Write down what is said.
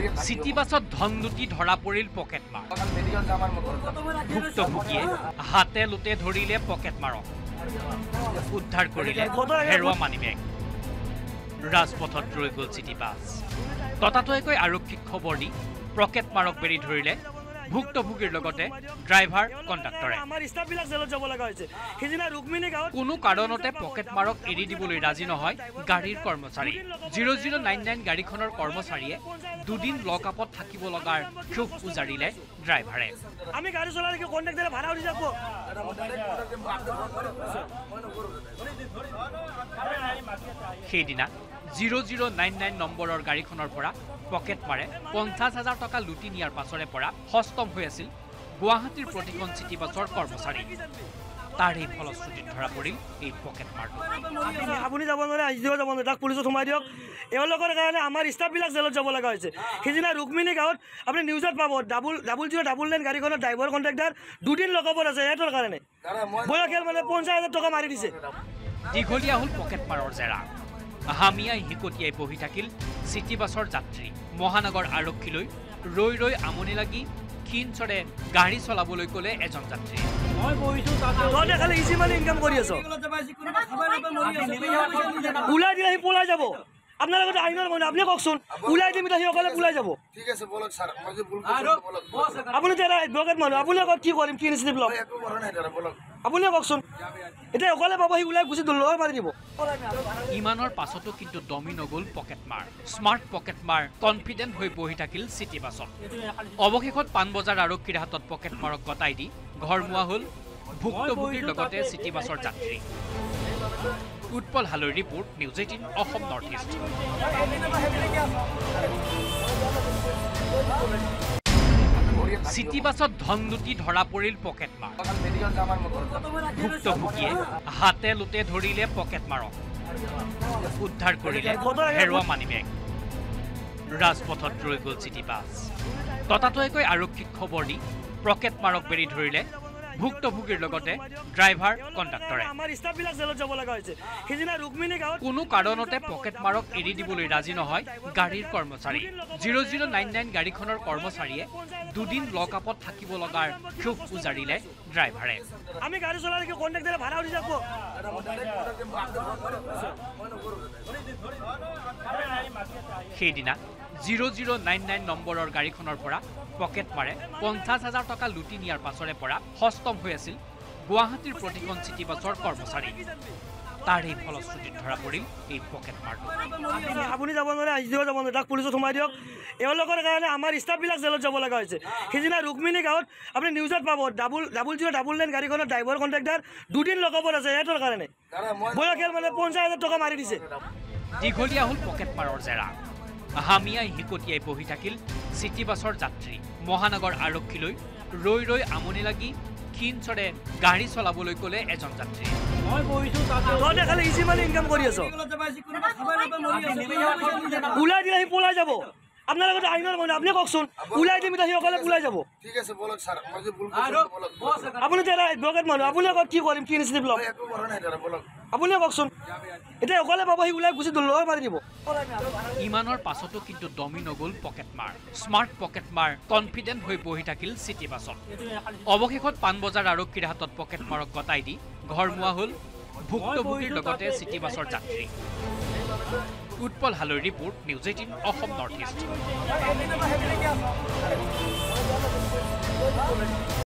city বাছত ধন লুটি ধৰা পৰিল পকেটমাৰ ভুক্তভোগীয়ে হাতে লুটে ধৰিলে পকেটমাৰক উদ্ধাৰ কৰিলে হেৰুৱা মানিবেগ ৰাজপথত ৰৈ গ'ল চিটি বাছ ততাতৈয়াকৈ আৰক্ষীক খবৰ দি পকেটমাৰক বেৰি ধৰিলে ভুক্তভোগীৰ লগতে ড্ৰাইভাৰ কণ্ডাক্টৰে কোনো কাৰণতে পকেটমাৰক এৰি দিবলৈ ৰাজি নহয় গাড়ীৰ কৰ্মচাৰী 0099 গাড়ীখনৰ কৰ্মচাৰীয়ে দুদিন লকআপত থাকিব লগাৰ ক্ষোভ উজাৰিলে ড্ৰাইভাৰে আমি গাড়ী চলালে কি কণ্ডাক্টৰে ভাড়া উঠি যাব সেইদিনা 0099 নম্বৰৰ গাড়ীখনৰ পৰা পকেটমাৰে 50,000 টকা লুটি নিয়াৰ পাছৰে পৰা হস্তম হৈ আছিল গুৱাহাটীৰ প্ৰতিখন চিটি বাছৰ কৰ্মচাৰী তাৰ এই ফলশ্ৰুতিত ধৰা পৰিল এই পকেটমাৰটো আপুনি যাব নোৱাৰে আজিও যাব নোৱাৰে তাক পুলিচত সোমাই দিয়ক এওঁলোকৰ কাৰণে আমাৰ ষ্টাফবিলাক জেলত যাব লগা হৈছে সেইদিনা ৰুক্মিণী গাঁৱত আপুনি নিউজত পাব 0099 গাড়ীখনৰ ড্ৰাইভাৰ কণ্ডাক্টৰ দুদিন লকআপত আছে সিহঁতৰ কাৰণে বয়সীয়াল মানে 50,000 টকা মাৰি দিছে দীঘলীয়া হ'ল পকেটমাৰৰ জেৰা হামিয়াই হিকটিয়াই বহি থাকিল চিটি বাছৰ যাত্ৰী মহানগৰ আৰক্ষীলৈ ৰৈ ৰৈ আমনি লাগি ক্ষীণচৰে গাড়ী চলাবলৈ ক'লে এজন যাত্ৰী খালি ইজি মানি ইনকাম কৰি আছো ওলাই দিলে সি পলাই যাব আপনার লগতে আইনৰ মানে আপনি কওকচোন ওলাই দিম এটা সি অকলে ওলাই যাব ঠিক আছে বলক স্যার মই যে ভুল করছি আপুনি তেৰা এডভোকেট মানুহ আপুনি লগত কি কৰিম কি ইনিচিয়েটিভ লম একো কৰা নাই দাদা বলক আপুনি কওকচোন এটা অকলে পাব সি ওলাই গুছি দল মাৰি দিব ইমানৰ পাছতো কিন্তু দমি নগল পকেটমাৰ স্মাৰ্ট পকেটমাৰ কনফিডেন্ট হৈ বহি থাকিল চিটি বাছত অৱশেষত পানবজাৰ আৰক্ষীৰ হাতত পকেটমাৰক গতাই দি ঘৰমুৱা হ'ল ভুক্তভোগীৰ লগতে চিটি বাছৰ যাত্ৰী উৎপল হালৈৰ report news 18 Assam north east city বাছত ধন লুটি ধৰা পৰিল পকেটমাৰ ভুক্তভোগীয়ে হাতে লুটে ধৰিলে পকেটমাৰক উদ্ধাৰ কৰিলে হেৰুৱা মানিবেগ ৰাজপথত ৰৈ গ'ল চিটি বাছ ততাতৈয়াকৈ আৰক্ষীক খবৰ দি পকেটমাৰক বেৰি ধৰিলে ভুক্তভোগীৰ লগতে ড্ৰাইভাৰ কণ্ডাক্টৰে আমাৰ ষ্টাফবিলাক জেলত যাব লগা হৈছে সেইদিনা ৰুক্মিণী গাঁৱত কোনো কাৰণতে পকেটমাৰক এৰি দিবলৈ ৰাজি নহয় গাড়ীৰ কৰ্মচাৰী 0099 গাড়ীখনৰ কৰ্মচাৰীয়ে দুদিন লকআপত থাকিব লগাৰ ক্ষোভ উজাৰিলে ড্ৰাইভাৰে আমি গাড়ী চলালে কি কণ্ডাক্টৰে ভাড়া উঠি যাব সেইদিনা 0099 নম্বৰৰ গাড়ীখনৰ পৰা পকেটমাৰে 50,000 টকা লুটি নিয়াৰ পাছৰে পৰা হস্তম হৈ আছিল গুৱাহাটীৰ প্ৰতিখন চিটি বাছৰ কৰ্মচাৰী তাৰ এই ফলশ্ৰুতিত ধৰা পৰিল এই পকেটমাৰটো আপুনি যাব নোৱাৰে আজিও যাব নোৱাৰে তাক পুলিচত সোমাই দিয়ক এওঁলোকৰ কাৰণে আমাৰ ষ্টাফবিলাক জেলত যাব লগা হৈছে সেইদিনা ৰুক্মিণী গাঁৱত আপুনি নিউজত পাব 0099 গাড়ীখনৰ ড্ৰাইভাৰ কণ্ডাক্টৰ দুদিন লকআপত আছে সিহঁতৰ কাৰণে বয়সীয়াল মানে 50,000 টকা মাৰি দিছে দীঘলীয়া হ'ল পকেটমাৰৰ জেৰা হামিয়াই হিকটিয়াই বহি থাকিল চিটি বাছৰ যাত্ৰী মহানগৰ আৰক্ষীলৈ ৰৈ ৰৈ আমনি লাগি ক্ষীণচৰে গাড়ী চলাবলৈ ক'লে এজন যাত্ৰী খালি ইজি মানি ইনকাম কৰি আছো ওলাই দিলে সি পলাই যাব আপনার লগতে আইনৰ মানে আপনি কওকচোন ওলাই দিম এটা সি অকলে ওলাই যাব ঠিক আছে বলক স্যার মই যে ভুল করছি আপুনি তেৰা এডভোকেট মানুহ আপুনি লগত কি কৰিম কি ইনিচিয়েটিভ লম একো কৰা নাই দাদা বলক আপুনি কওকচোন এটা অকলে পাব সি ওলাই গুছি দল মাৰি দিব ইমানৰ পাছতো কিন্তু দমি নগল পকেটমাৰ স্মাৰ্ট পকেটমাৰ কনফিডেন্ট হৈ বহি থাকিল চিটি বাছত অৱশেষত পানবজাৰ আৰক্ষীৰ হাতত পকেটমাৰক গতাই দি ঘৰমুৱা হ'ল ভুক্তভোগীৰ লগতে চিটি বাছৰ যাত্ৰী উৎপল হালৈৰ report news 18 Assam north east